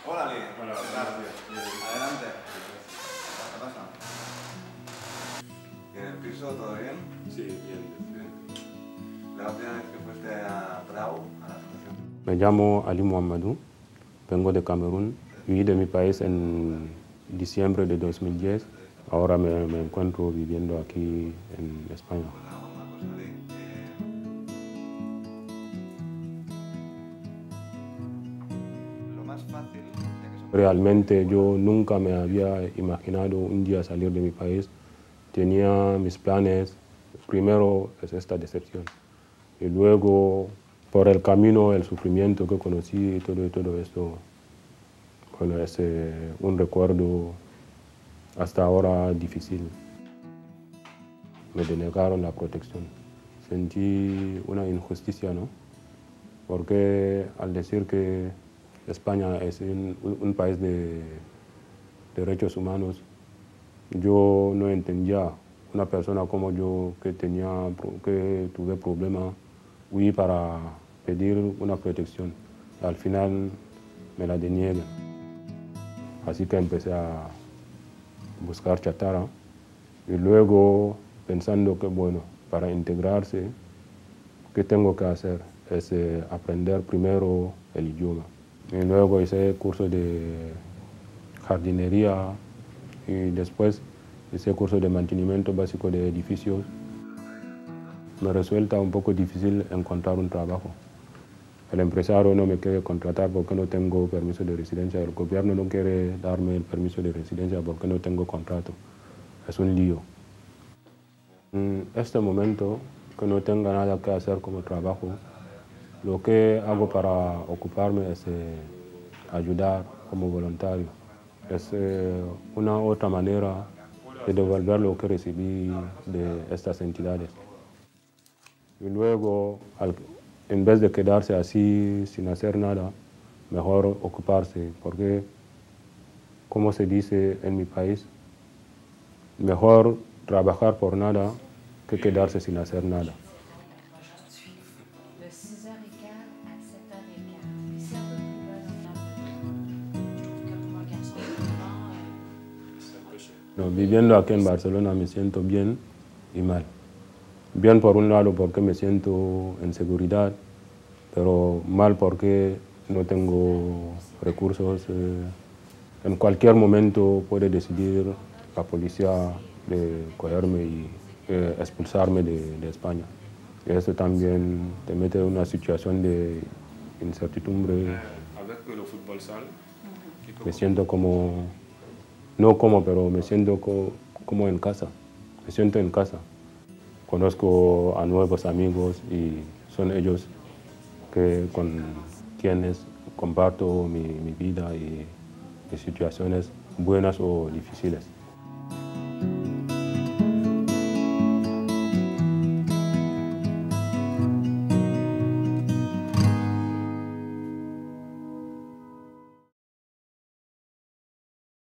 Hola, Lee. Hola, Gracias. Adelante. ¿Qué pasa? ¿Y en el piso todo bien? Sí, bien. La última vez que fuiste a Prado, a la asociación. Me llamo Ali Mohamedou, vengo de Camerún, viví de mi país en diciembre de 2010. Ahora me encuentro viviendo aquí en España. Lo más fácil, Realmente yo nunca me había imaginado un día salir de mi país. Tenía mis planes. Primero es esta decepción. Y luego, por el camino, el sufrimiento que conocí y todo esto, bueno, es un recuerdo hasta ahora difícil. Me denegaron la protección. Sentí una injusticia, ¿no? Porque al decir que España es un país de derechos humanos, yo no entendía. Una persona como yo que tuve problemas, huí para pedir una protección. Al final me la deniegan. Así que empecé a buscar chatarra y luego pensando que, bueno, para integrarse, ¿qué tengo que hacer? Es aprender primero el idioma. Y luego hice curso de jardinería y después hice curso de mantenimiento básico de edificios. Me resulta un poco difícil encontrar un trabajo. El empresario no me quiere contratar porque no tengo permiso de residencia. El gobierno no quiere darme el permiso de residencia porque no tengo contrato. Es un lío. En este momento, que no tenga nada que hacer como trabajo, lo que hago para ocuparme es ayudar como voluntario. Es una otra manera de devolver lo que recibí de estas entidades. Y luego, en vez de quedarse así sin hacer nada, mejor ocuparse, porque, como se dice en mi país, mejor trabajar por nada que quedarse sin hacer nada. De 6h15 à 7h15. Et c'est un peu plus bas dans le comme un garçon de No, viviendo aquí en Barcelona me siento bien y mal. Bien por un lado porque me siento en seguridad, pero mal porque no tengo recursos. En cualquier momento puede decidir la policía de cogerme y expulsarme de España. Y eso también te mete en una situación de incertidumbre. Avec le football sale, Me siento pero me siento como en casa. Me siento en casa. Conozco a nuevos amigos y son ellos con quienes comparto mi vida y mis situaciones buenas o difíciles.